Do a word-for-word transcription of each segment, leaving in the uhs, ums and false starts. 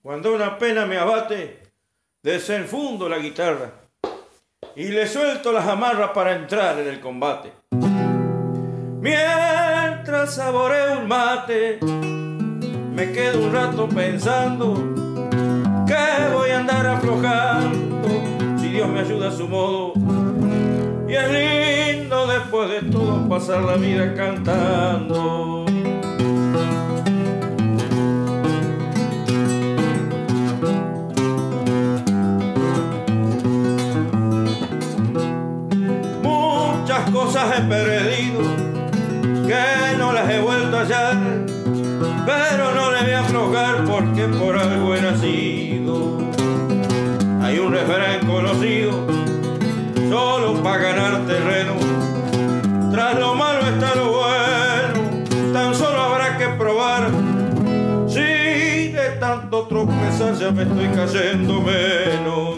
Cuando una pena me abate, desenfundo la guitarra y le suelto las amarras para entrar en el combate. Mientras saboreo un mate, me quedo un rato pensando que voy a andar aflojando si Dios me ayuda a su modo. Y es lindo después de todo pasar la vida cantando. Muchas cosas he perdido que no las he vuelto a hallar, pero no le voy a aflojar porque por algo he nacido. Hay un refrán conocido, solo para ganar terreno, tras lo malo está lo bueno, tan solo habrá que probar. Si de tanto tropezar ya me estoy cayendo menos.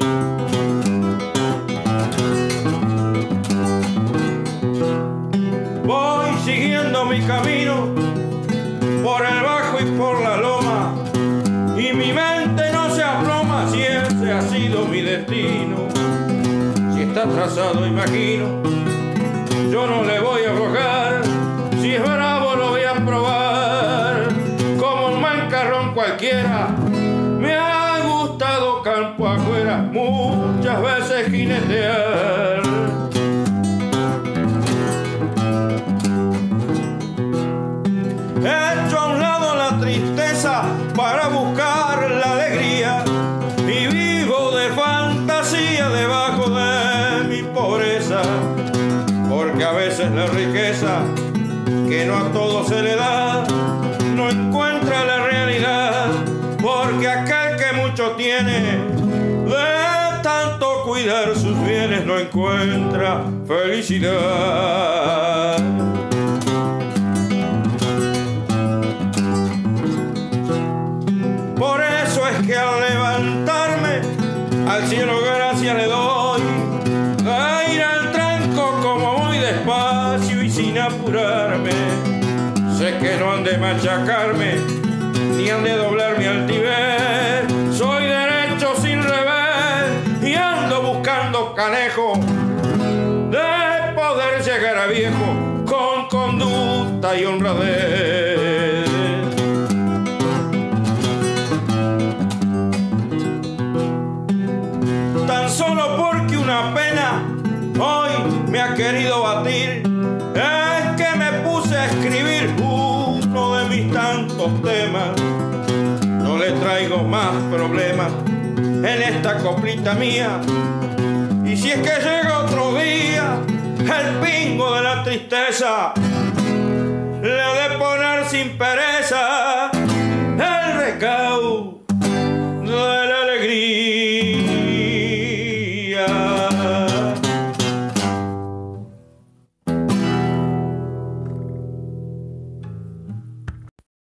Voy siguiendo mi camino por el bajo y por la loma, y mi mente no se aploma si ese ha sido mi destino. Si está trazado, imagino, yo no le voy a aflojar. Si es bravo, lo voy a probar. Como un mancarrón cualquiera, me ha gustado campo afuera muchas veces jinetear. Echo a un lado la tristeza para buscar la alegría y vivo de fantasía debajo de mi pobreza, porque a veces la riqueza que no a todos se le da no encuentra la realidad, porque aquel que mucho tiene de tanto cuidar sus bienes no encuentra felicidad. Por eso es que al levantarme al cielo gracias le doy, a ir al tranco como voy despacio y sin apurarme. Sé que no han de machacarme ni han de doblar mi altivez. Soy derecho sin revés y ando buscando canejo de poder llegar a viejo con conducta y honradez. Tan solo porque una pena hoy me ha querido batir, es que me puse a escribir uno de mis tantos temas. No le traigo más problemas en esta coplita mía, y si es que llega otro día el pingo de la tristeza, le he de poner sin pereza